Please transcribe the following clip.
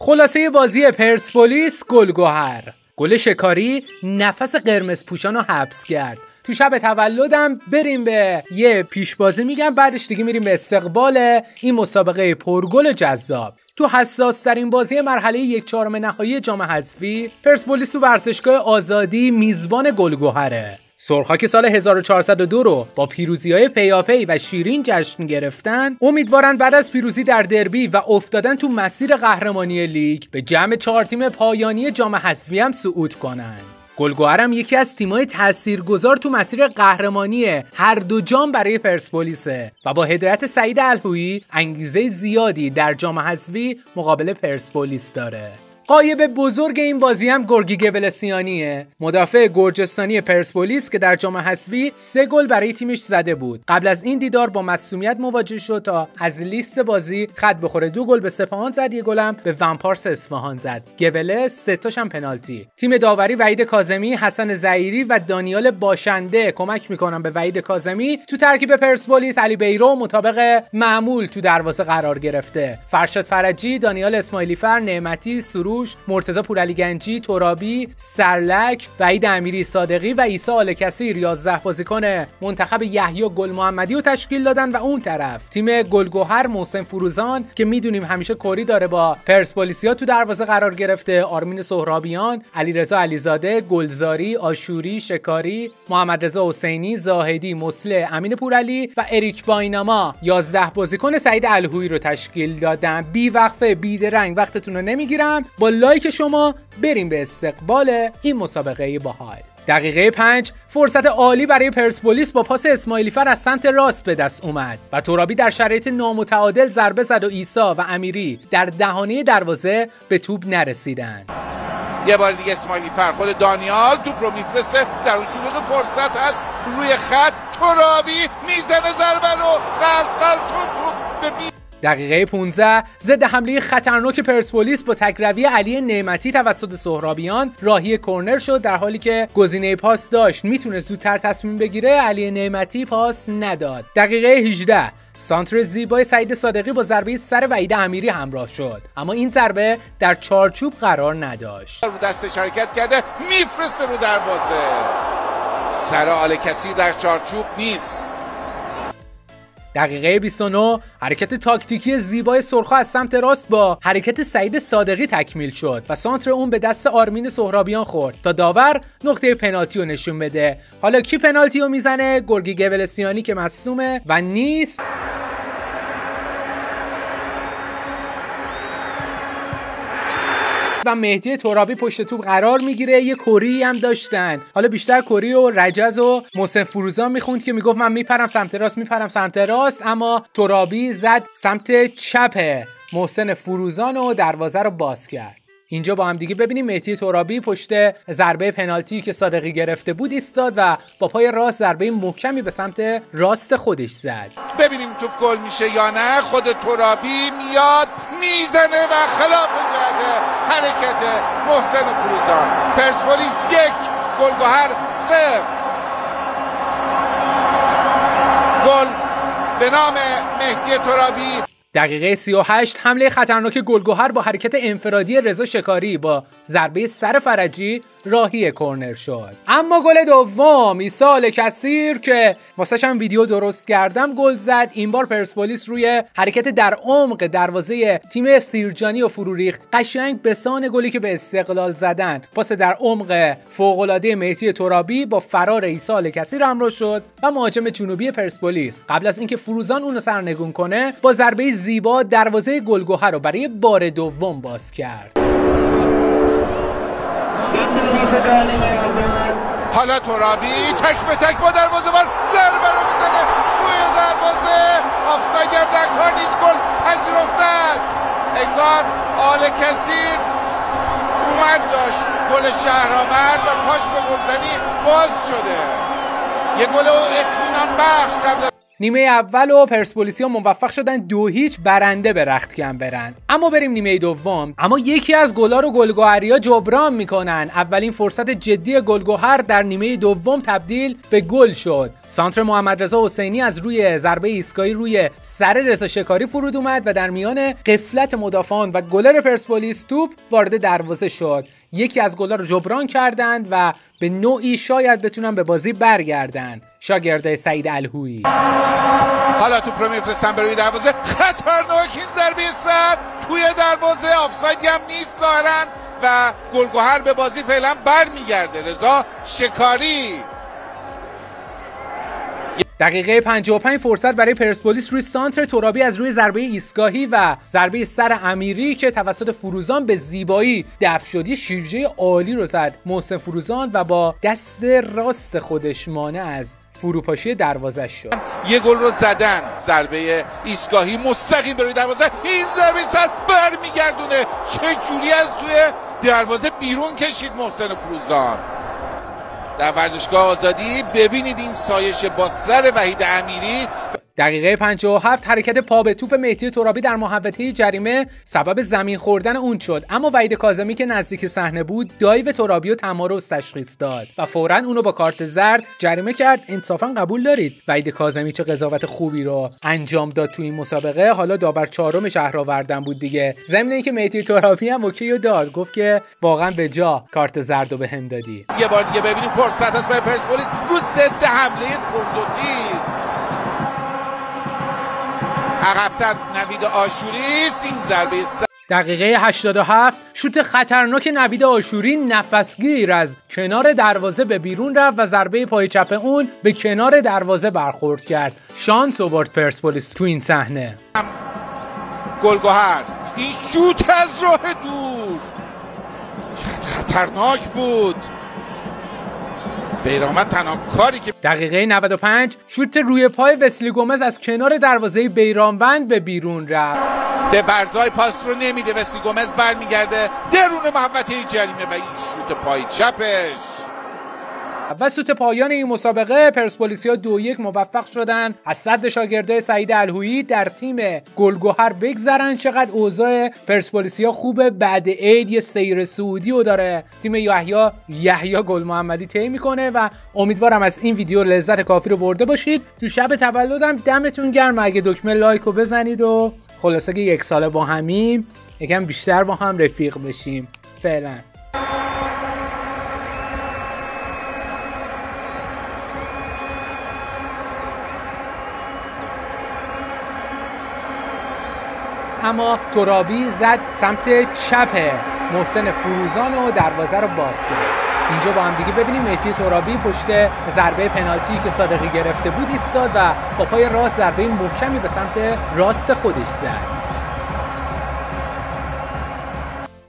خلاصه بازی پرسپولیس گلگهر. گل شکاری نفس قرمز پوشان رو حبس کرد. تو شب تولدم بریم به یه پیشبازی میگم، بعدش دیگه میریم به استقبال این مسابقه پرگل و جذاب. تو حساس ترین بازی مرحله 1/4 نهایی جام حذفی، پرسپولیس تو ورزشگاه آزادی میزبان گلگهره. سرخا که سال 1402 رو با پیروزی‌های پیاپی و شیرین جشن گرفتن، امیدوارن بعد از پیروزی در دربی و افتادن تو مسیر قهرمانی لیگ به جمع 4 تیم پایانی جام حذفی هم صعود کنن. گلگهر هم یکی از تیم‌های تاثیرگذار تو مسیر قهرمانی هر دو جام برای پرسپولیسه و با هدایت سعید الهویی انگیزه زیادی در جام حذفی مقابل پرسپولیس داره. غایب بزرگ این بازی هم گورگی گولسیانیه، مدافع گرجستانی پرسپولیس که در جام حذفی 3 گل برای تیمش زده بود. قبل از این دیدار با معصومیت مواجه شد تا از لیست بازی خط بخوره. 2 گل به سپاهان زد، 1 گلم به ومپارس اصفهان زد. گوله 3 تاشم پنالتی. تیم داوری وحید کاظمی، حسن ظهیری و دانیال باشنده کمک میکنن به وحید کاظمی. تو ترکیب پرسپولیس علی بیرو مطابق معمول تو دروازه قرار گرفته. فرشاد فرجی، دانیال اسماعیلی فر، نعمتی، سروش، مرتضی پورعلی گنجی، ترابی، سرلک، وحید امیری صادقی و عیسی آلکثیر 11 بازیکن منتخب یحیی گل محمدی رو تشکیل دادن و اون طرف تیم گلگهر محسن فروزان که میدونیم همیشه کری داره با پرسپولیسیا تو دروازه قرار گرفته، آرمین سهرابیان، علیرضا علیزاده، گلزاری، آشوری، شکاری، محمد رضا حسینی، زاهدی، مسلح، امین پورعلی و اریک بایناما 11 بازیکن سعید الهویی رو تشکیل دادن. بی وقفه بی درنگ وقتتون رو نمیگیرم، با لایک شما بریم به استقبال این مسابقه باحال. دقیقه 5 فرصت عالی برای پرسپولیس با پاس اسماعیلی فر از سمت راست به دست اومد و ترابی در شرایط نامتعادل ضربه زد و عیسی و امیری در دهانه دروازه به توپ نرسیدن. یه بار دیگه اسماعیلی فر خود دانیال توپ رو میفرسته، در اون شروع فرصت هست روی خط، ترابی میزنه ضربه رو قلب توپ. دقیقه 15 ضد حمله خطرناک پرسپولیس با تکروی علی نعمتی توسط سهرابیان راهی کرنر شد، در حالی که گزینه پاس داشت میتونه زودتر تصمیم بگیره. علی نعمتی پاس نداد. دقیقه 18 سانتر زیبای سعید صادقی با ضربه سر وحید امیری همراه شد، اما این ضربه در چارچوب قرار نداشت. رو دستش حرکت کرده، میفرسته رو دروازه. سر آلکثیر در چارچوب نیست. دقیقه 29 حرکت تاکتیکی زیبای سرخا از سمت راست با حرکت سعید صادقی تکمیل شد و سانتر اون به دست آرمین سهرابیان خورد تا داور نقطه پنالتی رو نشون بده. حالا کی پنالتی رو میزنه؟ گورگی گولسیانی که مصدومه و نیست. و مهدی ترابی پشت توپ قرار میگیره. یه کری هم داشتن، حالا بیشتر کری و رجز و محسن فروزان میخوند که میگفت من میپرم سمت راست، اما ترابی زد سمت چپ محسن فروزان و دروازه رو باز کرد. اینجا با هم دیگه ببینیم مهدی ترابی پشت ضربه پنالتی که صادقی گرفته بود ایستاد و با پای راست ضربه محکمی به سمت راست خودش زد. ببینیم توپ گل میشه یا نه. خود ترابی میاد میزنه و خلاف جهت حرکت محسن فروزان. پرسپولیس 1 گلگهر 0. گل به نام مهدی ترابی. دقیقه 38 حمله خطرناک گلگهر با حرکت انفرادی رضا شکاری با ضربه سر فرجی راهی کرنر شد. اما گل دوم عیسی آلکثیر که واسش هم ویدیو درست کردم گل زد. این بار پرسپولیس روی حرکت در عمق دروازه تیم سیرجانی و فرو ریخت قشنگ به سان گلی که به استقلال زدن. پاس در عمق فوق‌العاده مهدی ترابی با فرار عیسی آلکثیر همراه شد و مهاجم جنوبی پرسپولیس قبل از اینکه فروزان اون رو سرنگون کنه با ضربه زیبا دروازه گلگهر رو برای بار دوم باز کرد. حالا ترابی تک به تک با دروازه‌بان ضربه رو میزنه توی دروازه. آفساید هم در کار نیست، گل پذیرفته است. انگار آلکثیر اومد داشت گل شهر آورد و پاش به گلزنی باز شده. یه گل اطمینان بخش قبل نیمه اول و پرسپولیسیا موفق شدن 2-0 برنده به رختکن برن. اما بریم نیمه دوم. اما یکی از گلا رو گلگهریا جبران میکنن. اولین فرصت جدی گلگهر در نیمه دوم تبدیل به گل شد. سانتر محمد رضا حسینی از روی ضربه ایستگاهی روی سر رضا شکاری فرود اومد و در میان غفلت مدافعان و گلر پرسپولیس توپ وارد دروازه شد. یکی از گلا رو جبران کردند و به نوعی شاید بتونن به بازی برگردن. شاگرد سعید الهویی حالا توپ رو میفرستن به روی دروازه، خطرناک این ضربه سر توی دروازه، آفسایدی هم نیست ظاهرا و گلگهر به بازی فعلا برمیگرده. رضا شکاری دقیقه 55 فرصت برای پرسپولیس روی سانتر ترابی از روی ضربه ایستگاهی و ضربه سر امیری که توسط فروزان به زیبایی دفع شد. یه شیرجه عالی رو زد محسن فروزان و با دست راست خودش مانع از فروپاشی دروازه شد. یه گل رو زدن، ضربه ایستگاهی مستقیم به روی دروازه، این ضربه سر برمیگردونه، چه جوری از توی دروازه بیرون کشید محسن فروزان. در ورزشگاه آزادی ببینید این سایش با سر وحید امیری. دقیقه 57 حرکت پا به توپ مهدی ترابی در محوطه جریمه سبب زمین خوردن اون شد، اما وحید کاظمی که نزدیک صحنه بود دایو ترابی و تمارض تشخیص داد و فوراً اونو با کارت زرد جریمه کرد. انصافاً قبول دارید وحید کاظمی چه قضاوت خوبی رو انجام داد تو این مسابقه. حالا داور چهارم شهرآوردن بود دیگه، ضمن اینکه مهدی ترابی هم اوکیو داد، گفت که واقعاً به جا کارت زرد رو بهم دادی. یه بار دیگه ببینیم فرصت است برای پرسپولیس رو ضد حمله کندوتیز. عقب‌تر نوید آشوری، این ضربه سر. دقیقه 87 شوت خطرناک نوید آشوری نفسگیر از کنار دروازه به بیرون رفت و ضربه پای چپ اون به کنار دروازه برخورد کرد. شانس آورد پرسپولیس تو این صحنه. گلگهر این شوت از راه دور خطرناک بود. بیرانوند تنها کاری که دقیقه 95 شوت روی پای وسلی گومز از کنار دروازه بیرانوند به بیرون رفت. به برزای پاس رو نمیده، وسلی گومز برمیگرده درون محوطه جریمه و این شوت پای چپش. و سوت پایان این مسابقه پرسپولیسیا 2-1 موفق شدن از صد شاگرده سعید الهویی در تیم گلگهر بگذرن. چقدر اوضاع پرسپولیسیا خوبه، بعد عید یه سیر سعودی رو داره تیم یحیی گل محمدی طی میکنه و امیدوارم از این ویدیو لذت کافی رو برده باشید. تو شب تولدم دمتون گرم، اگه دکمه لایک رو بزنید و خلاصه که یک ساله با همیم یکم بیشتر با هم رفیق بشیم. فعلا اما ترابی زد سمت چپ محسن فروزان و دروازه رو باز کرد. اینجا با هم دیگه ببینیم مهدی ترابی پشت ضربه پنالتی که صادقی گرفته بود ایستاد و با پای راست ضربه محکمی به سمت راست خودش زد.